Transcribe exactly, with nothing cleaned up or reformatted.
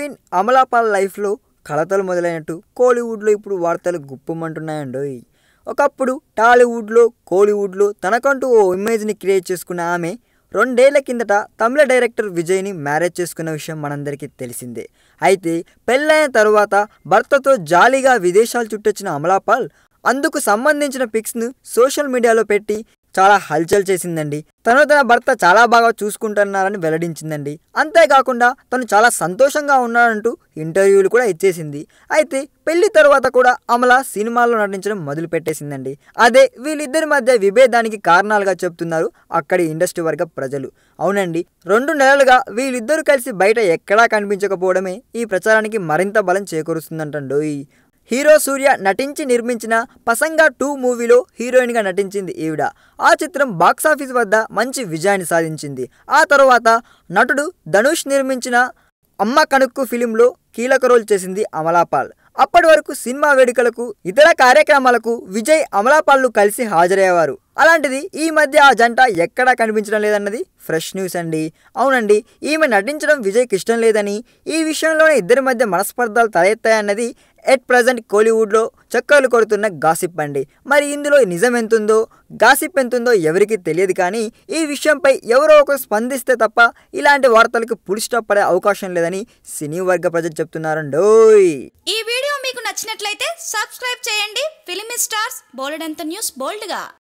Heroine Amala Paul లైఫ్లో కలతలు మొదలైనట్టు కోలీవుడ్లో ఇప్పుడు వార్తలు గుప్పమంటున్నాయండోయ్. ఒకప్పుడు టాలీవుడ్లో కోలీవుడ్లో తనకంటూ ఓ ఇమేజ్ని క్రియేట్ చేసుకున్న ఆమె రెండేళ్ల కిందట తమిళ డైరెక్టర్ విజయ్ని మ్యారేజ్ చేసుకున్న విషయం మనందరికీ తెలిసిందే. అయితే పెళ్ళైన తరువాత భర్తతో జాలీగా విదేశాలు చుట్టొచ్చిన అమలాపాల్ అందుకు సంబంధించిన పిక్స్ను సోషల్ మీడియాలో పెట్టి చాలా హల్చల్ చేసిందండి. తను తన భర్త చాలా బాగా చూసుకుంటున్నారని వెల్లడించిందండి. అంతేకాకుండా తను చాలా సంతోషంగా ఉన్నాడంటూ ఇంటర్వ్యూలు కూడా ఇచ్చేసింది. అయితే పెళ్లి తర్వాత కూడా అమల సినిమాల్లో నటించడం మొదలు పెట్టేసిందండి. అదే వీళ్ళిద్దరి మధ్య విభేదానికి కారణాలుగా చెప్తున్నారు అక్కడి ఇండస్ట్రీ వర్గ ప్రజలు. అవునండి, రెండు నెలలుగా వీళ్ళిద్దరూ కలిసి బయట ఎక్కడా కనిపించకపోవడమే ఈ ప్రచారానికి మరింత బలం చేకూరుస్తుందంటండోయ్. హీరో సూర్య నటించి నిర్మించిన పసంగా టూ మూవీలో హీరోయిన్గా నటించింది ఈవిడ. ఆ చిత్రం బాక్సాఫీస్ వద్ద మంచి విజయాన్ని సాధించింది. ఆ తర్వాత నటుడు ధనుష్ నిర్మించిన అమ్మ కనుక్కు ఫిలింలో కీలక రోల్ చేసింది అమలాపాల్. అప్పటి వరకు సినిమా వేడుకలకు ఇతర కార్యక్రమాలకు విజయ్ అమలాపాల్లు కలిసి హాజరయ్యేవారు. అలాంటిది ఈ మధ్య ఆ జంట ఎక్కడా కనిపించడం లేదన్నది ఫ్రెష్ న్యూస్ అండి. అవునండి, ఈమె నటించడం విజయ్కి ఇష్టం లేదని, ఈ విషయంలోనే ఇద్దరి మధ్య మనస్పర్ధలు తలెత్తాయన్నది ఎట్ ప్రజెంట్ కోలీవుడ్లో చక్కర్లు కొడుతున్న గాసిప్ అండి. మరి ఇందులో నిజం ఎంతుందో గాసిప్ ఎంతుందో ఎవరికీ తెలియదు. కానీ ఈ విషయంపై ఎవరో ఒకరు స్పందిస్తే తప్ప ఇలాంటి వార్తలకు పులి స్టాప్ పడే అవకాశం లేదని సినీ వర్గ ప్రజలు చెప్తున్నారండోయ్. ఈ వీడియో మీకు నచ్చినట్లయితే సబ్స్క్రైబ్ చేయండి. ఫిలిమి స్టార్స్ బోలెడంత న్యూస్ బోల్డ్గా.